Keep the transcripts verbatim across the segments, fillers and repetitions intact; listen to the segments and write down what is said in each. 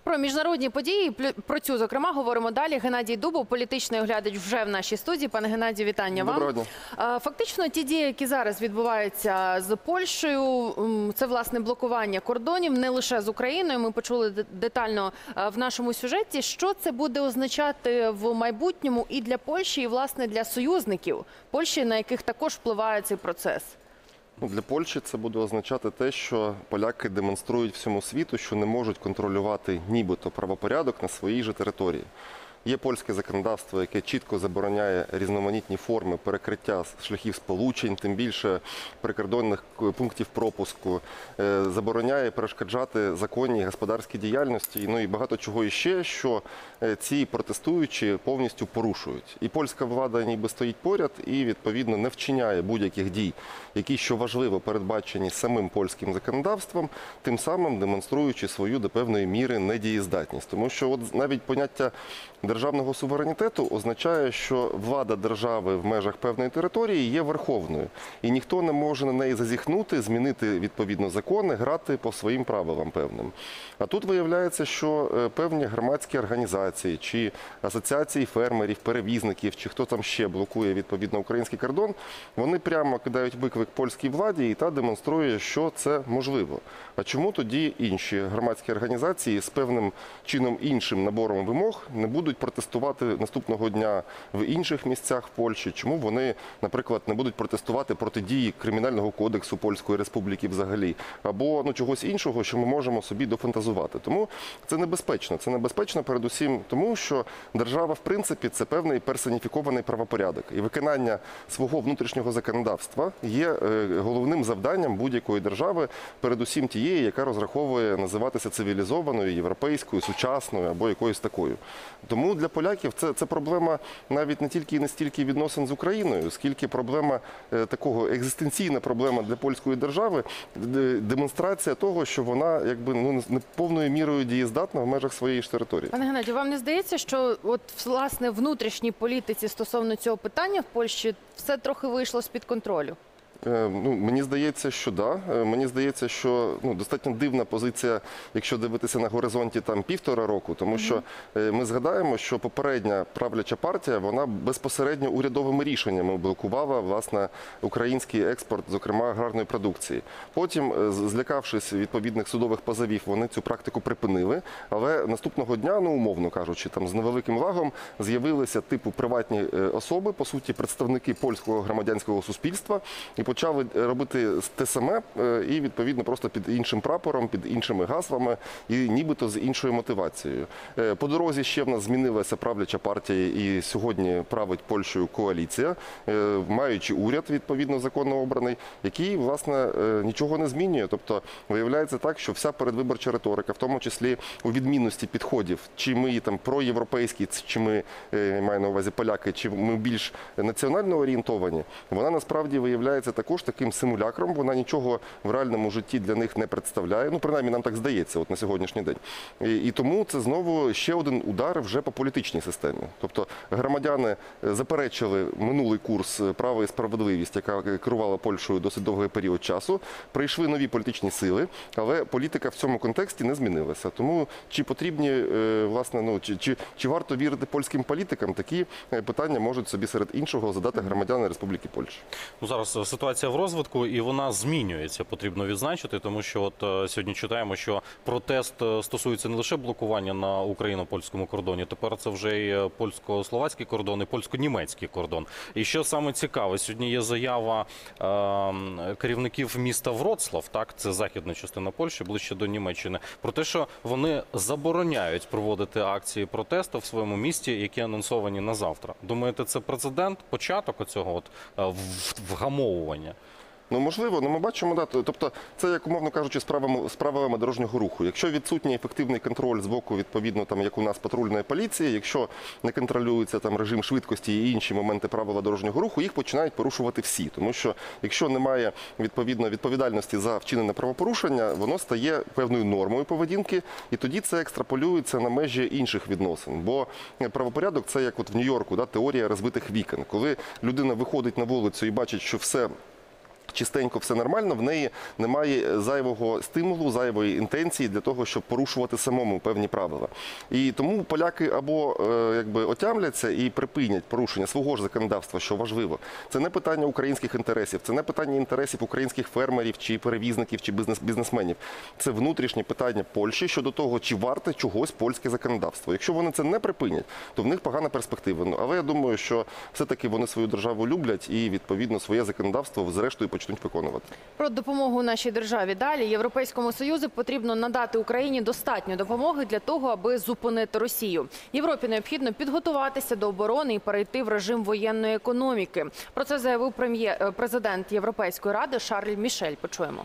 Про міжнародні події, про цю, зокрема, говоримо далі. Геннадій Дубов, політичний оглядач, вже в нашій студії. Пане Геннадію, вітання вам. Доброго дня. Фактично, ті дії, які зараз відбуваються з Польщею, це, власне, блокування кордонів, не лише з Україною. Ми почули детально в нашому сюжеті. Що це буде означати в майбутньому і для Польщі, і, власне, для союзників Польщі, на яких також впливає цей процес? Ну, для Польщі це буде означати те, що поляки демонструють всьому світу, що не можуть контролювати нібито правопорядок на своїй же території. Є польське законодавство, яке чітко забороняє різноманітні форми перекриття шляхів сполучень, тим більше прикордонних пунктів пропуску, забороняє перешкоджати законній господарській діяльності, ну і багато чого іще, що ці протестуючі повністю порушують. І польська влада ніби стоїть поряд і, відповідно, не вчиняє будь-яких дій, які, що важливо, передбачені самим польським законодавством, тим самим демонструючи свою до певної міри недієздатність. Тому що от навіть поняття державного суверенітету означає, що влада держави в межах певної території є верховною. І ніхто не може на неї зазіхнути, змінити відповідно закони, грати по своїм правилам певним. А тут виявляється, що певні громадські організації, чи асоціації фермерів, перевізників, чи хто там ще блокує відповідно український кордон, вони прямо кидають виклик польській владі і та демонструє, що це можливо. А чому тоді інші громадські організації з певним чином іншим набором вимог не будуть протестувати наступного дня в інших місцях в Польщі? Чому вони, наприклад, не будуть протестувати проти дії Кримінального кодексу Польської Республіки взагалі? Або ну, чогось іншого, що ми можемо собі дофантазувати. Тому це небезпечно. Це небезпечно передусім тому, що держава, в принципі, це певний персоніфікований правопорядок. І виконання свого внутрішнього законодавства є головним завданням будь-якої держави, передусім тієї, яка розраховує називатися цивілізованою, європейською, сучасною або якоюсь такою. Тому для поляків це, це проблема навіть не тільки і не стільки відносин з Україною, скільки проблема е, такого, екзистенційна проблема для польської держави, демонстрація того, що вона якби ну, не повною мірою дієздатна в межах своєї ж території. Пане Геннадію, вам не здається, що от, власне, внутрішній політиці стосовно цього питання в Польщі все трохи вийшло з-під контролю? Ну, мені здається, що да. Мені здається, що ну, достатньо дивна позиція, якщо дивитися на горизонті там півтора року, тому що ми згадаємо, що попередня правляча партія, вона безпосередньо урядовими рішеннями блокувала, власне, український експорт, зокрема, аграрної продукції. Потім, злякавшись відповідних судових позовів, вони цю практику припинили, але наступного дня, ну, умовно кажучи, там з невеликим лагом з'явилися типу приватні особи, по суті, представники польського громадянського суспільства, і почали робити те саме і, відповідно, просто під іншим прапором, під іншими гаслами і нібито з іншою мотивацією. По дорозі ще в нас змінилася правляча партія і сьогодні править Польщею коаліція, маючи уряд, відповідно, законно обраний, який, власне, нічого не змінює. Тобто, виявляється так, що вся передвиборча риторика, в тому числі у відмінності підходів, чи ми там проєвропейські, чи ми, маю на увазі поляки, чи ми більш національно орієнтовані, вона насправді виявляється також таким симулякром, вона нічого в реальному житті для них не представляє, ну, принаймні, нам так здається от на сьогоднішній день. І, і тому це знову ще один удар вже по політичній системі. Тобто громадяни заперечили минулий курс «Право і справедливість», яка керувала Польщею досить довгий період часу, прийшли нові політичні сили, але політика в цьому контексті не змінилася. Тому чи потрібні, власне, ну, чи, чи, чи варто вірити польським політикам, такі питання можуть собі серед іншого задати громадяни Республіки Польща. Ну, зараз ситуація в розвитку, і вона змінюється, потрібно відзначити, тому що от сьогодні читаємо, що протест стосується не лише блокування на україно-польському кордоні, тепер це вже і польсько-словацький кордон, і польсько-німецький кордон. І що саме цікаве, сьогодні є заява е, керівників міста Вроцлав, так, це західна частина Польщі, ближче до Німеччини, про те, що вони забороняють проводити акції протесту в своєму місті, які анонсовані на завтра. Думаєте, це прецедент, початок оцього от вгамовування? Ну, можливо, ну ми бачимо, да, тобто це, як умовно кажучи, з правилами, з правилами дорожнього руху. Якщо відсутній ефективний контроль з боку, відповідно, там, як у нас патрульної поліції, якщо не контролюється там режим швидкості і інші моменти правила дорожнього руху, їх починають порушувати всі. Тому що, якщо немає, відповідно, відповідальності за вчинене правопорушення, воно стає певною нормою поведінки, і тоді це екстраполюється на межі інших відносин. Бо правопорядок – це, як от в Нью-Йорку, да, теорія розбитих вікон. Коли людина виходить на вулицю і бачить, що все чистенько, все нормально, в неї немає зайвого стимулу, зайвої інтенції для того, щоб порушувати самому певні правила. І тому поляки або е, якби отямляться і припинять порушення свого ж законодавства, що важливо. Це не питання українських інтересів, це не питання інтересів українських фермерів, чи перевізників, чи бізнес, бізнесменів. Це внутрішнє питання Польщі щодо того, чи варте чогось польське законодавство. Якщо вони це не припинять, то в них погана перспектива. Ну, але я думаю, що все-таки вони свою державу люблять і, відповідно, своє законодавство зрештою почнуть виконувати. Про допомогу нашій державі далі. Європейському Союзу потрібно надати Україні достатньо допомоги для того, аби зупинити Росію. Європі необхідно підготуватися до оборони і перейти в режим воєнної економіки. Про це заявив прем'єр, президент Європейської ради Шарль Мішель. Почуємо.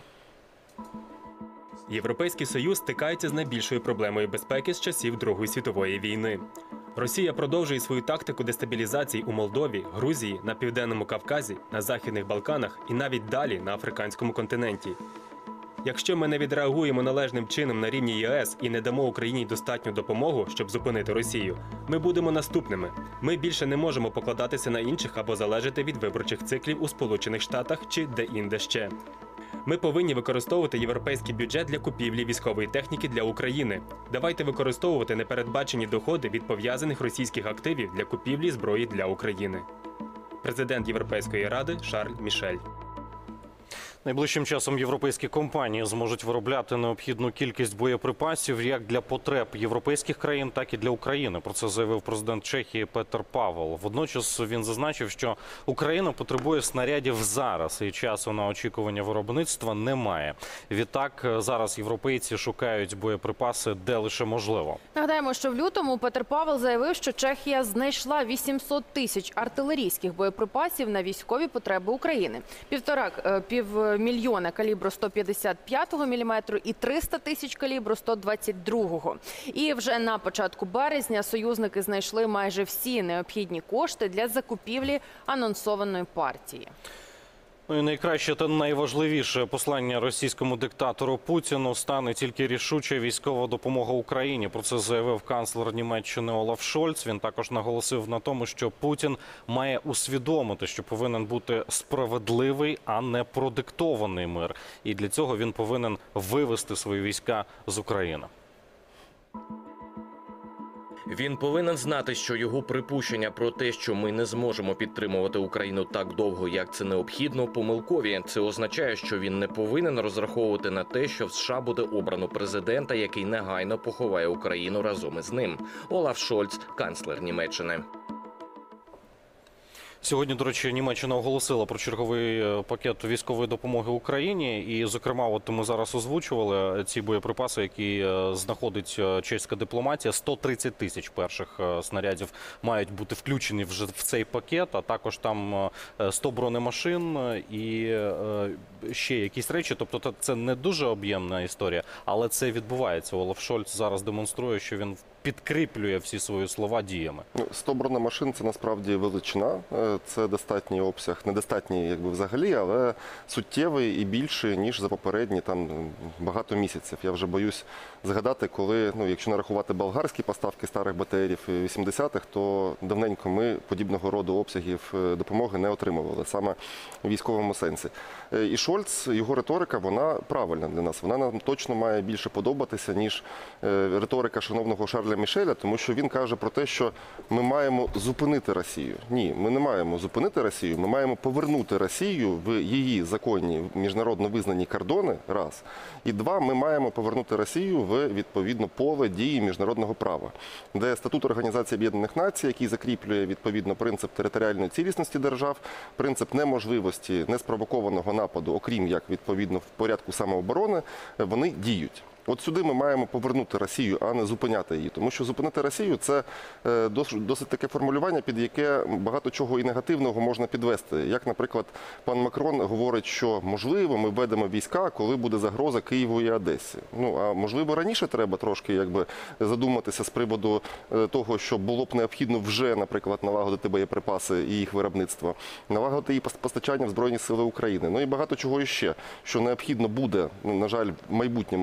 Європейський Союз стикається з найбільшою проблемою безпеки з часів Другої світової війни. Росія продовжує свою тактику дестабілізації у Молдові, Грузії, на Південному Кавказі, на Західних Балканах і навіть далі на африканському континенті. Якщо ми не відреагуємо належним чином на рівні ЄС і не дамо Україні достатню допомогу, щоб зупинити Росію, ми будемо наступними. Ми більше не можемо покладатися на інших або залежати від виборчих циклів у Сполучених Штатах чи де-інде ще. Ми повинні використовувати європейський бюджет для купівлі військової техніки для України. Давайте використовувати непередбачені доходи від пов'язаних російських активів для купівлі зброї для України. Президент Європейської ради Шарль Мішель. Найближчим часом європейські компанії зможуть виробляти необхідну кількість боєприпасів як для потреб європейських країн, так і для України. Про це заявив президент Чехії Петер Павел. Водночас він зазначив, що Україна потребує снарядів зараз, і часу на очікування виробництва немає. Відтак, зараз європейці шукають боєприпаси, де лише можливо. Нагадаємо, що в лютому Петер Павел заявив, що Чехія знайшла вісімсот тисяч артилерійських боєприпасів на військові потреби України. Півтора пів мільйона калібру сто п'ятдесят п'ятого міліметру і триста тисяч калібру сто двадцять другого. І вже на початку березня союзники знайшли майже всі необхідні кошти для закупівлі анонсованої партії. Ну і найкраще та найважливіше послання російському диктатору Путіну стане тільки рішуча військова допомога Україні. Про це заявив канцлер Німеччини Олаф Шольц. Він також наголосив на тому, що Путін має усвідомити, що повинен бути справедливий, а не продиктований мир. І для цього він повинен вивести свої війська з України. Він повинен знати, що його припущення про те, що ми не зможемо підтримувати Україну так довго, як це необхідно, помилкові. Це означає, що він не повинен розраховувати на те, що в США буде обрано президента, який негайно поховає Україну разом із ним. Олаф Шольц, канцлер Німеччини. Сьогодні, до речі, Німеччина оголосила про черговий пакет військової допомоги Україні. І, зокрема, от ми зараз озвучували ці боєприпаси, які знаходить чеська дипломатія. сто тридцять тисяч перших снарядів мають бути включені вже в цей пакет, а також там сто бронемашин і ще якісь речі. Тобто це не дуже об'ємна історія, але це відбувається. Олаф Шольц зараз демонструє, що він підкріплює всі свої слова діями. сто бронемашин – це насправді величина. Це достатній обсяг, недостатній якби взагалі, але суттєвий і більший, ніж за попередні там багато місяців. Я вже боюсь згадати, коли, ну, якщо нарахувати болгарські поставки старих БТРів вісімдесятих, то давненько ми подібного роду обсягів допомоги не отримували, саме в військовому сенсі. І Шольц, його риторика, вона правильна для нас. Вона нам точно має більше подобатися, ніж риторика шановного Шарля Мішеля, тому що він каже про те, що ми маємо зупинити Росію. Ні, ми не маємо зупинити Росію, ми маємо повернути Росію в її законні, міжнародно визнані кордони, раз. І два, ми маємо повернути Росію в, відповідно, поле дії міжнародного права, де статут Організації Об'єднаних Націй, який закріплює, відповідно, принцип територіальної цілісності держав, принцип неможливості неспровокованого нападу, окрім як, відповідно, в порядку самооборони, вони діють. От сюди ми маємо повернути Росію, а не зупиняти її. Тому що зупинити Росію – це досить, досить таке формулювання, під яке багато чого і негативного можна підвести. Як, наприклад, пан Макрон говорить, що, можливо, ми введемо війська, коли буде загроза Києву і Одесі. Ну, а можливо, раніше треба трошки якби задуматися з приводу того, що було б необхідно вже, наприклад, налагодити боєприпаси і їх виробництво, налагодити і постачання в Збройні Сили України. Ну і багато чого іще, що необхідно буде, на жаль, в майбутньому ще зробити,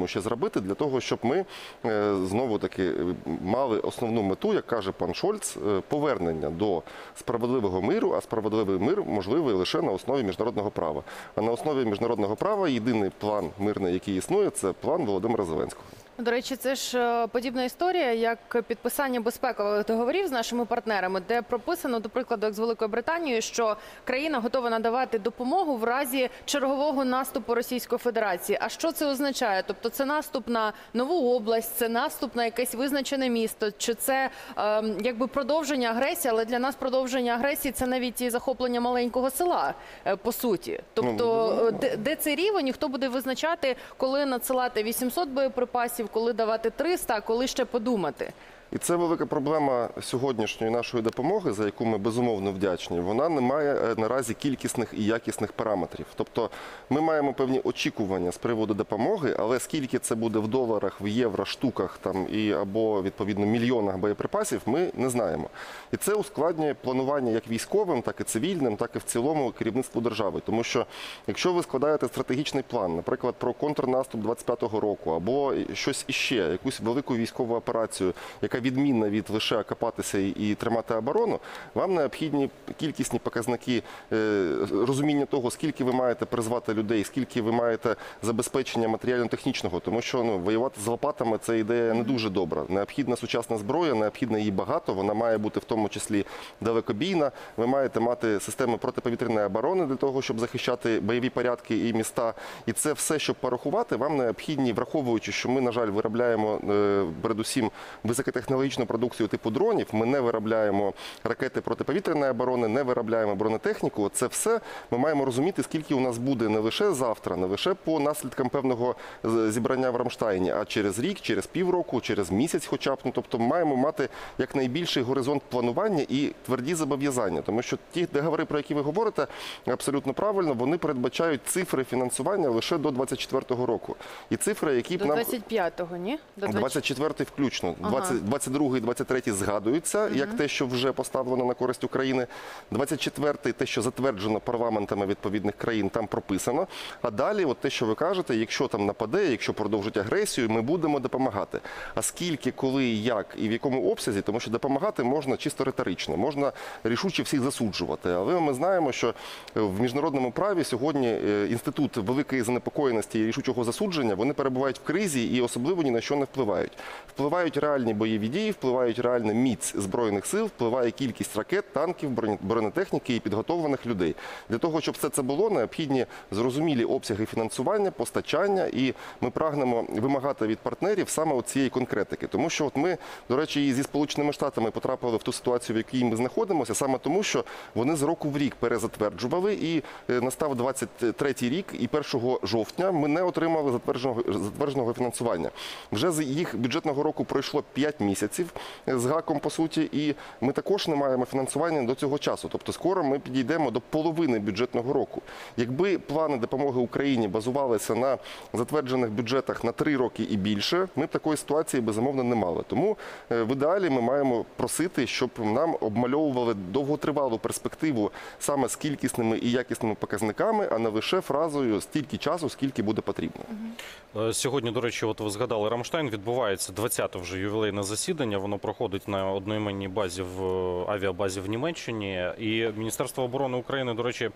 робити для того, щоб ми е, знову-таки мали основну мету, як каже пан Шольц, е, повернення до справедливого миру, а справедливий мир можливий лише на основі міжнародного права. А на основі міжнародного права єдиний план мирний, який існує, це план Володимира Зеленського. До речі, це ж е, подібна історія, як підписання безпекових договорів з нашими партнерами, де прописано, до прикладу, як з Великою Британією, що країна готова надавати допомогу в разі чергового наступу Російської Федерації. А що це означає? Тобто це наступ на нову область, це наступ на якесь визначене місто, чи це е, якби продовження агресії, але для нас продовження агресії – це навіть і захоплення маленького села, е, по суті. Тобто е, де, де цей рівень і хто буде визначати, коли надсилати вісімсот боєприпасів, коли давати триста, а коли ще подумати? І це велика проблема сьогоднішньої нашої допомоги, за яку ми безумовно вдячні. Вона не має наразі кількісних і якісних параметрів. Тобто ми маємо певні очікування з приводу допомоги, але скільки це буде в доларах, в євро, штуках там і або відповідно мільйонах боєприпасів, ми не знаємо. І це ускладнює планування як військовим, так і цивільним, так і в цілому керівництву держави. Тому що якщо ви складаєте стратегічний план, наприклад, про контрнаступ двадцять п'ятого року або щось іще, якусь велику військову операцію, яка відмінна від лише окопатися і тримати оборону, вам необхідні кількісні показники розуміння того, скільки ви маєте призвати людей, скільки ви маєте забезпечення матеріально-технічного, тому що ну, воювати з лопатами – це ідея не дуже добра. Необхідна сучасна зброя, необхідно її багато, вона має бути в тому числі далекобійна, ви маєте мати системи протиповітряної оборони для того, щоб захищати бойові порядки і міста. І це все, щоб порахувати, вам необхідні, враховуючи, що ми, на жаль, виробляємо передусім високотехнологічну продукцію типу дронів, ми не виробляємо ракети протиповітряної оборони, не виробляємо бронетехніку. Це все ми маємо розуміти, скільки у нас буде не лише завтра, не лише по наслідкам певного зібрання в Рамштайні, а через рік, через півроку, через місяць хоча б. Ну, тобто маємо мати якнайбільший горизонт планування і тверді зобов'язання. Тому що ті договори, про які ви говорите, абсолютно правильно, вони передбачають цифри фінансування лише до двадцять четвертого року. І цифри, які б До нам... двадцять п'ятого, ні? До двадцять четвертий включно. Ага. двадцять другий, двадцять третій згадуються, як те, що вже поставлено на користь України. двадцять четвертий, те, що затверджено парламентами відповідних країн, там прописано. А далі, от те, що ви кажете, якщо там нападе, якщо продовжить агресію, ми будемо допомагати. А скільки, коли, як і в якому обсязі, тому що допомагати можна чисто риторично, можна рішуче всіх засуджувати. Але ми знаємо, що в міжнародному праві сьогодні інститут великої занепокоєності і рішучого засудження, вони перебувають в кризі і особливо ні на що не впливають. Впливають реальні бойові дії, впливають реальна міць Збройних сил, впливає кількість ракет, танків, бронетехніки і підготовлених людей. Для того, щоб все це було, необхідні зрозумілі обсяги фінансування, постачання, і ми прагнемо вимагати від партнерів саме от цієї конкретики. Тому що от ми, до речі, і зі Сполученими Штатами потрапили в ту ситуацію, в якій ми знаходимося, саме тому, що вони з року в рік перезатверджували, і настав двадцять третій рік, і першого жовтня ми не отримали затвердженого, затвердженого фінансування. Вже з їх бюджетного року пройшло п'ять місяців з гаком, по суті, і ми також не маємо фінансування до цього часу. Тобто скоро ми підійдемо до половини бюджетного року. Якби плани допомоги Україні базувалися на затверджених бюджетах на три роки і більше, ми б такої ситуації, безумовно, не мали. Тому в ідеалі ми маємо просити, щоб нам обмальовували довготривалу перспективу саме з кількісними і якісними показниками, а не лише фразою «стільки часу, скільки буде потрібно». Сьогодні, до речі, от ви згадали Рамштайн, відбувається двадцяте вже ювілейне засідання, воно проходить на одноіменній базі в авіабазі в Німеччині. І Міністерство оборони України, до речі,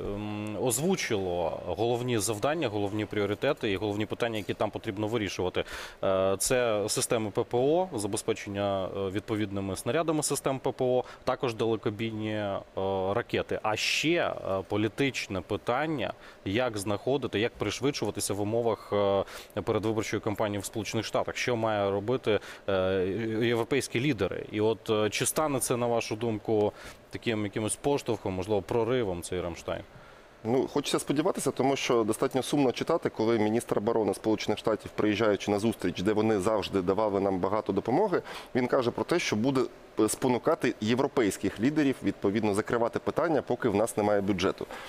озвучило головні завдання, головні пріоритети і головні питання, які там потрібно вирішувати. Це системи ППО, забезпечення відповідними снарядами систем ППО, також далекобійні ракети. А ще політичне питання, як знаходити, як пришвидшуватися в умовах передвиборчої кампанії в Сполучених Штатах. Що має робити європейські лідери? І от чи стане це, на вашу думку, таким якимось поштовхом, можливо, проривом цей Рамштайн? Ну, хочеться сподіватися, тому що достатньо сумно читати, коли міністр оборони Сполучених Штатів, приїжджаючи на зустріч, де вони завжди давали нам багато допомоги, він каже про те, що буде спонукати європейських лідерів, відповідно, закривати питання, поки в нас немає бюджету.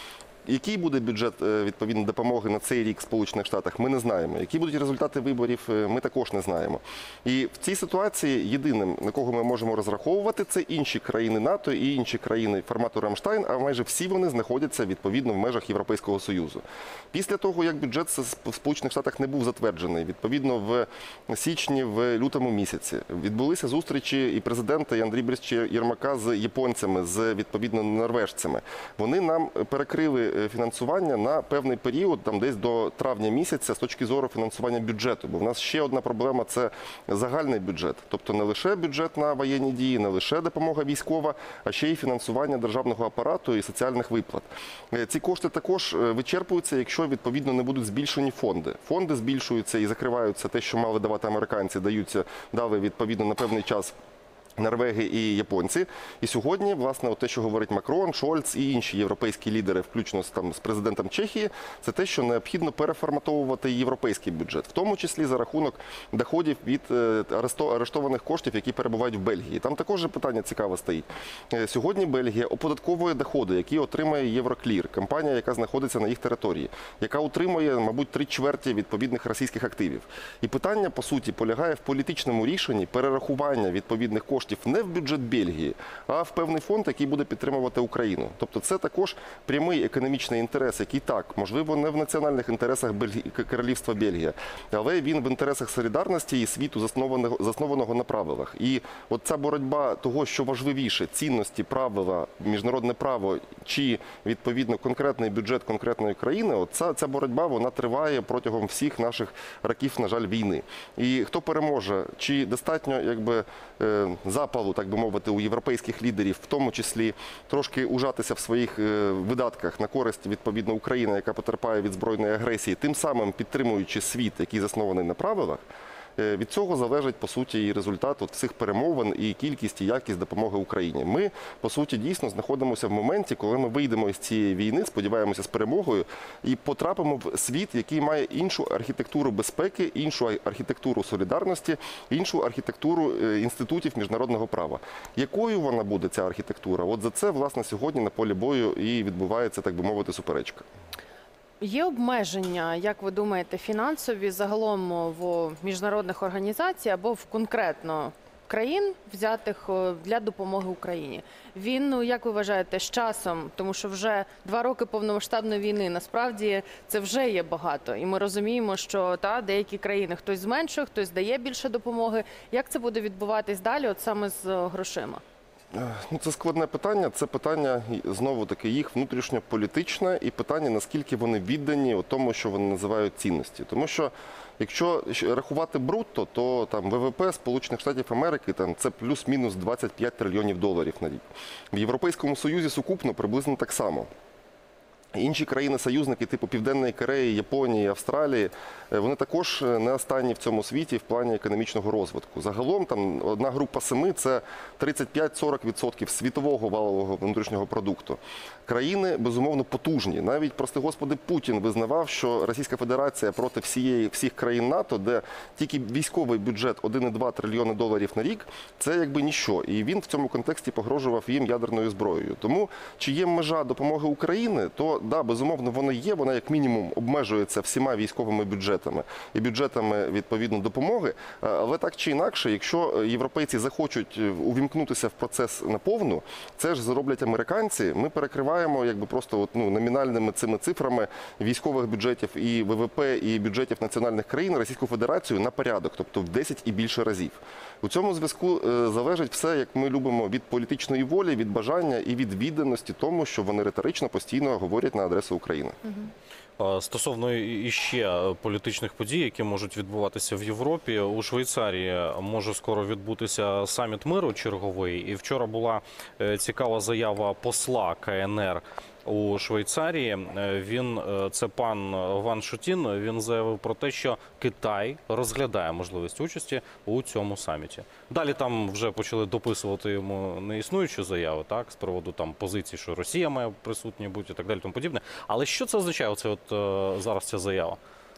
який буде бюджет е, відповідно допомоги на цей рік в Сполучених Штатах, ми не знаємо. Які будуть результати виборів, е, ми також не знаємо. І в цій ситуації єдиним, на кого ми можемо розраховувати, це інші країни НАТО і інші країни формату Рамштайн, а майже всі вони знаходяться відповідно в межах Європейського Союзу. Після того, як бюджет в Сполучених Штатах не був затверджений, відповідно в січні, в лютому місяці, відбулися зустрічі і президента, і Андрія Борисовича Єрмака з японцями, з відповідно норвежцями. Вони нам перекрили фінансування на певний період, там десь до травня місяця, з точки зору фінансування бюджету. Бо в нас ще одна проблема – це загальний бюджет. Тобто не лише бюджет на воєнні дії, не лише допомога військова, а ще й фінансування державного апарату і соціальних виплат. Ці кошти також вичерпуються, якщо відповідно не будуть збільшені фонди. Фонди збільшуються і закриваються, те, що мали давати американці, даються, дали відповідно на певний час Норвеги і японці. І сьогодні, власне, те, що говорить Макрон, Шольц і інші європейські лідери, включно з, там, з президентом Чехії, це те, що необхідно переформатовувати європейський бюджет, в тому числі за рахунок доходів від е, арештованих коштів, які перебувають в Бельгії. Там також питання цікаве стоїть. Е, сьогодні Бельгія оподатковує доходи, які отримує Євроклір, компанія, яка знаходиться на їх території, яка утримує, мабуть, три чверті відповідних російських активів. І питання, по суті, полягає в політичному рішенні перерахування відповідних коштів не в бюджет Бельгії, а в певний фонд, який буде підтримувати Україну. Тобто це також прямий економічний інтерес, який так, можливо, не в національних інтересах Бельгії, Королівства Бельгія, але він в інтересах солідарності і світу, заснованого, заснованого на правилах. І от ця боротьба того, що важливіше, цінності, правила, міжнародне право чи, відповідно, конкретний бюджет конкретної країни, от ця, ця боротьба, вона триває протягом всіх наших років, на жаль, війни. І хто переможе, чи достатньо, якби, запалу, так би мовити, у європейських лідерів, в тому числі трошки ужатися в своїх видатках на користь, відповідно, України, яка потерпає від збройної агресії, тим самим підтримуючи світ, який заснований на правилах, від цього залежить, по суті, і результат от цих перемовин, і кількість, і якість допомоги Україні. Ми, по суті, дійсно знаходимося в моменті, коли ми вийдемо із цієї війни, сподіваємося, з перемогою, і потрапимо в світ, який має іншу архітектуру безпеки, іншу архітектуру солідарності, іншу архітектуру інститутів міжнародного права. Якою вона буде, ця архітектура? От за це, власне, сьогодні на полі бою і відбувається, так би мовити, суперечка. Є обмеження, як ви думаєте, фінансові загалом в міжнародних організацій або в конкретно країн, взятих для допомоги Україні? Він, ну, як ви вважаєте, з часом, тому що вже два роки повномасштабної війни, насправді це вже є багато. І ми розуміємо, що та, деякі країни хтось зменшує, хтось дає більше допомоги. Як це буде відбуватись далі, от саме з грошима? Ну, це складне питання. Це питання, знову-таки, їх внутрішньополітичне і питання, наскільки вони віддані у тому, що вони називають цінності. Тому що, якщо рахувати брутто, то там ВВП Сполучених Штатів Америки там, це плюс-мінус двадцять п'ять трильйонів доларів на рік. В Європейському Союзі сукупно приблизно так само. Інші країни-союзники, типу Південної Кореї, Японії, Австралії, вони також не останні в цьому світі в плані економічного розвитку. Загалом там одна група семи – це тридцять п'ять - сорок відсотків світового валового внутрішнього продукту. Країни, безумовно, потужні. Навіть, прости господи, Путін визнавав, що Російська Федерація проти всієї, всіх країн НАТО, де тільки військовий бюджет один цілих два трильйони доларів на рік, це якби ніщо. І він в цьому контексті погрожував їм ядерною зброєю. Тому, чи є межа допомоги України, то да, безумовно, вона є, вона як мінімум обмежується всіма військовими бюджетами і бюджетами, відповідно, допомоги. Але так чи інакше, якщо європейці захочуть увімкнутися в процес наповну, це ж зроблять американці, ми перекриваємо якби просто от, ну, номінальними цими цифрами військових бюджетів і ВВП, і бюджетів національних країн Російську Федерацію на порядок, тобто в десять і більше разів. У цьому зв'язку залежить все, як ми любимо, від політичної волі, від бажання і від відданості тому, що вони риторично постійно говорять на адресу України. Стосовно іще політичних подій, які можуть відбуватися в Європі, у Швейцарії може скоро відбутися саміт миру черговий. І вчора була цікава заява посла КНР у Швейцарії. Він, це пан Ван Шутін, він заявив про те, що Китай розглядає можливість участі у цьому саміті. Далі там вже почали дописувати йому неіснуючу заяву, так, з приводу там позиції, що Росія має присутня бути і так далі, тому подібне. Але що це означає, оце от зараз ця заява?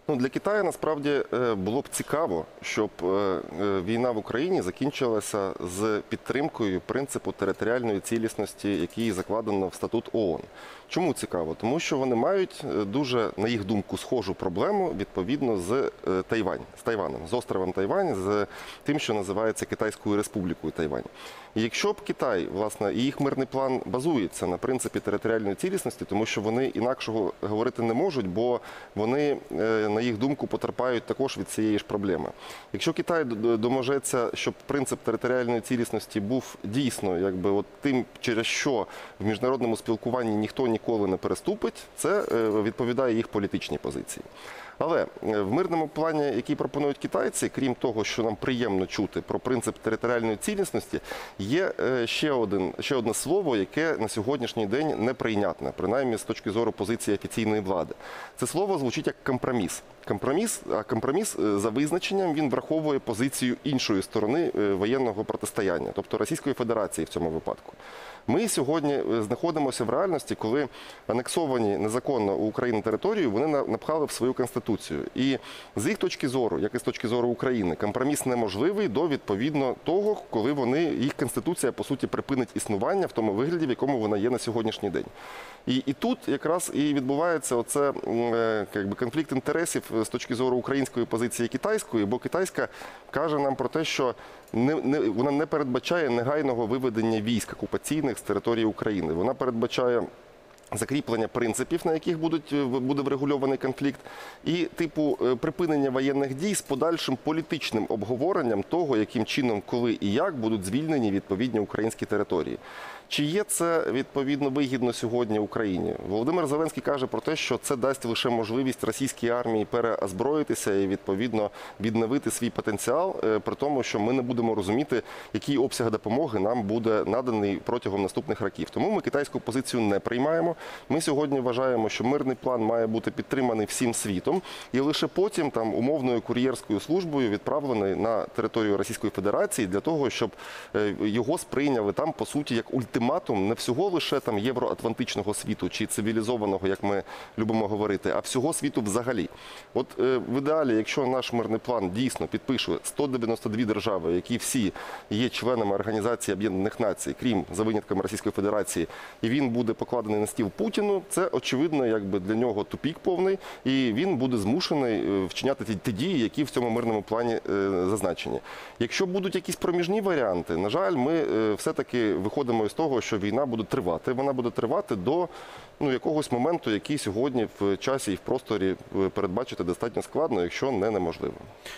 Ну, для Китаю насправді е, було б цікаво, щоб е, е, війна в Україні закінчилася з підтримкою принципу територіальної цілісності, який закладено в статут ООН. Чому цікаво? Тому що вони мають е, дуже, на їх думку, схожу проблему відповідно з е, Тайвань, з Тайваном, з островом Тайвань, з тим, що називається Китайською Республікою Тайвань. І якщо б Китай, власне, і їх мирний план базується на принципі територіальної цілісності, тому що вони інакшого говорити не можуть, бо вони, е, на їх думку, потерпають також від цієї ж проблеми. Якщо Китай доможеться, щоб принцип територіальної цілісності був дійсно якби от тим, через що в міжнародному спілкуванні ніхто ніколи не переступить, це е, відповідає їх політичній позиції. Але в мирному плані, який пропонують китайці, крім того, що нам приємно чути про принцип територіальної цілісності, є ще, один, ще одне слово, яке на сьогоднішній день неприйнятне, принаймні з точки зору позиції офіційної влади. Це слово звучить як компроміс. Компроміс, а компроміс за визначенням він враховує позицію іншої сторони воєнного протистояння, тобто Російської Федерації в цьому випадку. Ми сьогодні знаходимося в реальності, коли анексовані незаконно у Україні територію, вони напхали в свою конституцію. І з їх точки зору, як і з точки зору України, компроміс неможливий до відповідно того, коли вони, їх конституція, по суті, припинить існування в тому вигляді, в якому вона є на сьогоднішній день. І, і тут якраз і відбувається оце якби, конфлікт інтересів з точки зору української позиції і китайської, бо китайська каже нам про те, що не, не, вона не передбачає негайного виведення військ окупаційних з території України. Вона передбачає закріплення принципів, на яких будуть, буде врегульований конфлікт, і типу припинення воєнних дій з подальшим політичним обговоренням того, яким чином, коли і як будуть звільнені відповідні українські території. Чи є це, відповідно, вигідно сьогодні Україні? Володимир Зеленський каже про те, що це дасть лише можливість російській армії переозброїтися і, відповідно, відновити свій потенціал, при тому, що ми не будемо розуміти, який обсяг допомоги нам буде наданий протягом наступних років. Тому ми китайську позицію не приймаємо. Ми сьогодні вважаємо, що мирний план має бути підтриманий всім світом і лише потім там умовною кур'єрською службою відправлений на територію Російської Федерації для того, щоб його сприйняли там, по суті, як ультиматум. Ультиматум не всього лише там євроатлантичного світу чи цивілізованого, як ми любимо говорити, а всього світу взагалі. От е, в ідеалі, якщо наш мирний план дійсно підпише сто дев'яносто дві держави, які всі є членами Організації Об'єднаних Націй, крім за винятком Російської Федерації, і він буде покладений на стіл Путіну, це очевидно, якби для нього тупік повний, і він буде змушений вчиняти ті, ті дії, які в цьому мирному плані е, зазначені. Якщо будуть якісь проміжні варіанти, на жаль, ми е, все-таки виходимо із того, що війна буде тривати. Вона буде тривати до ну, якогось моменту, який сьогодні в часі і в просторі передбачити достатньо складно, якщо не неможливо.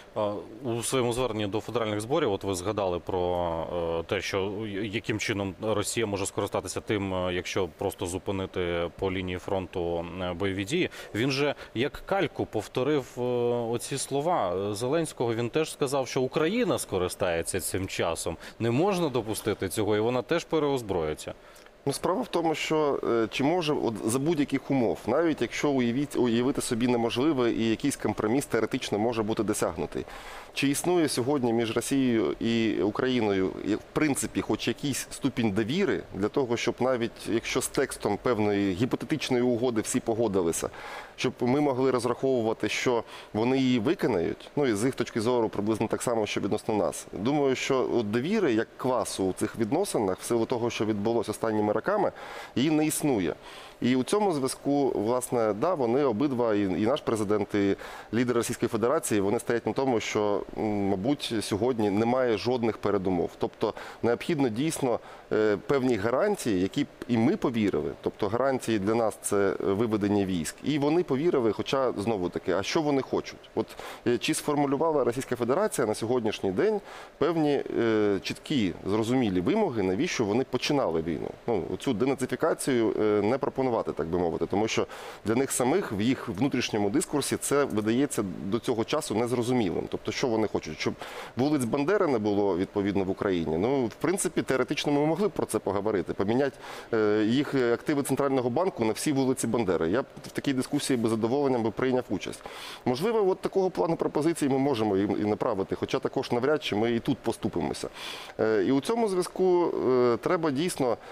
У своєму зверненні до федеральних зборів, от ви згадали про те, що яким чином Росія може скористатися тим, якщо просто зупинити по лінії фронту бойові дії. Він же як кальку повторив оці слова Зеленського. Він теж сказав, що Україна скористається цим часом. Не можна допустити цього, і вона теж переозброїться. Ну, справа в тому, що чи може от, за будь-яких умов, навіть якщо уявіть, уявити собі неможливе і якийсь компроміс теоретично може бути досягнутий, чи існує сьогодні між Росією і Україною в принципі хоч якийсь ступінь довіри для того, щоб навіть якщо з текстом певної гіпотетичної угоди всі погодилися, щоб ми могли розраховувати, що вони її виконають, ну і з їх точки зору приблизно так само, що відносно нас. Думаю, що от довіри як класу у цих відносинах, в силу того, що відбулося останніми роками, її не існує. І у цьому зв'язку, власне, да, вони обидва, і, і наш президент, і лідер Російської Федерації, вони стоять на тому, що, мабуть, сьогодні немає жодних передумов. Тобто необхідно дійсно е, певні гарантії, які б і ми повірили, тобто гарантії для нас – це виведення військ, і вони повірили, хоча, знову-таки, а що вони хочуть? От е, чи сформулювала Російська Федерація на сьогоднішній день певні е, чіткі, зрозумілі вимоги, навіщо вони починали війну? Ну, цю денацифікацію е, не пропонували. Так би мовити, тому що для них самих в їх внутрішньому дискурсі це видається до цього часу незрозумілим. Тобто, що вони хочуть? Щоб вулиць Бандери не було, відповідно, в Україні. Ну, в принципі, теоретично ми могли б про це поговорити. Поміняти е, їх активи Центрального банку на всі вулиці Бандери. Я б в такій дискусії без задоволення би прийняв участь. Можливо, от такого плану пропозицій ми можемо і, і направити, хоча також навряд чи ми і тут поступимося. Е, і у цьому зв'язку е, треба дійсно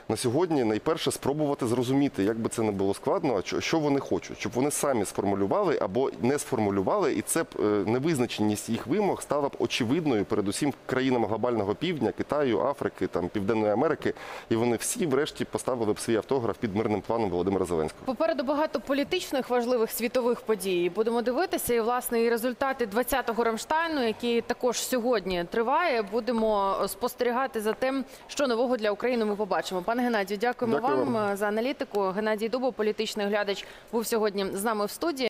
на сьогодні найперше спробувати зрозуміти, як би це не було складно, а що вони хочуть, щоб вони самі сформулювали або не сформулювали, і це б е, невизначеність їх вимог стала б очевидною передусім країнам глобального півдня, Китаю, Африки, там, Південної Америки, і вони всі врешті поставили б свій автограф під мирним планом Володимира Зеленського. Попереду багато політичних важливих світових подій. Будемо дивитися, і, власне, і результати двадцятого Рамштайну, який також сьогодні триває. Будемо спостерігати за тим, що нового для України ми побачимо. Пане Геннадію, дякуємо Дякую вам вам за аналітику. Геннадій Дубов, політичний оглядач, був сьогодні з нами в студії.